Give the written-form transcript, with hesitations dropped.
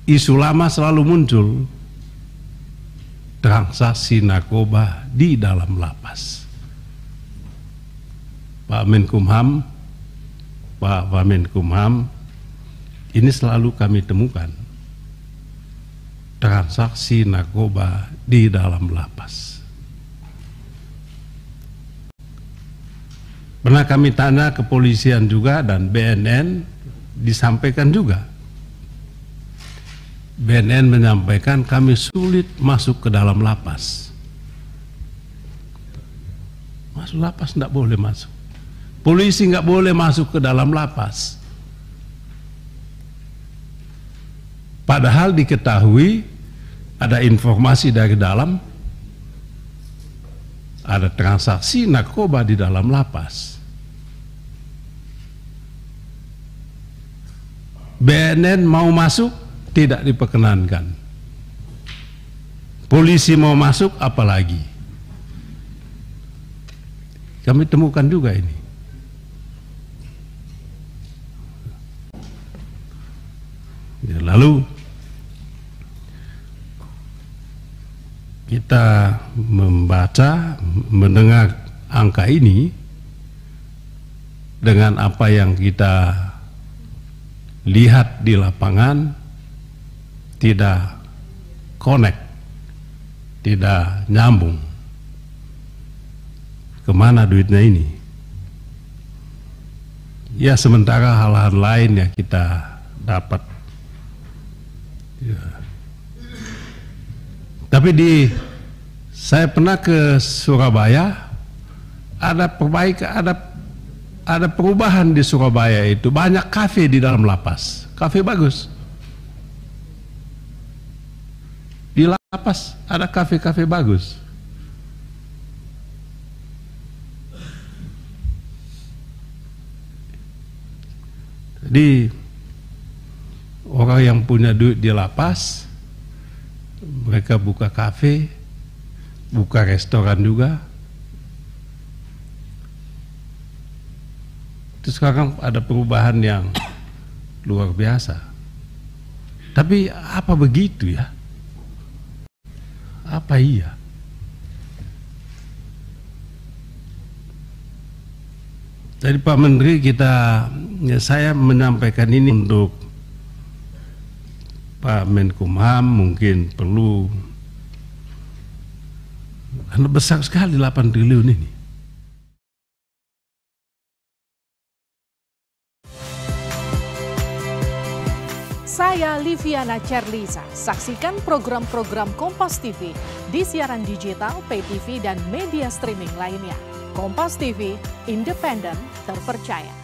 isu lama selalu muncul, transaksi narkoba di dalam lapas. Pak Menkumham, Pak Wamenkumham, ini selalu kami temukan transaksi narkoba di dalam lapas. Pernah kami tanya kepolisian juga dan BNN, disampaikan juga. BNN menyampaikan kami sulit masuk ke dalam lapas. Masuk lapas tidak boleh masuk. Polisi nggak boleh masuk ke dalam lapas. Padahal diketahui ada informasi dari dalam, ada transaksi narkoba di dalam lapas. BNN mau masuk, tidak diperkenankan. Polisi mau masuk, apalagi. Kami temukan juga ini. Ya, lalu kita membaca, mendengar angka ini dengan apa yang kita lihat di lapangan, tidak connect, tidak nyambung. Kemana duitnya ini? Ya, sementara hal-hal lain yang kita dapat. Ya. Tapi saya pernah ke Surabaya, ada perubahan di Surabaya itu, banyak kafe di dalam lapas, kafe bagus. Di lapas ada kafe-kafe bagus. Jadi orang yang punya duit di lapas, mereka buka kafe, buka restoran juga. Itu sekarang ada perubahan yang luar biasa. Tapi apa begitu ya? Apa iya? Jadi Pak Menteri, saya menyampaikan ini untuk Pak Menkumham, mungkin perlu, karena besar sekali 8 triliun ini. Saya Liviana Cerlisa. Saksikan program-program Kompas TV di siaran digital, pay TV, dan media streaming lainnya. Kompas TV, independen, terpercaya.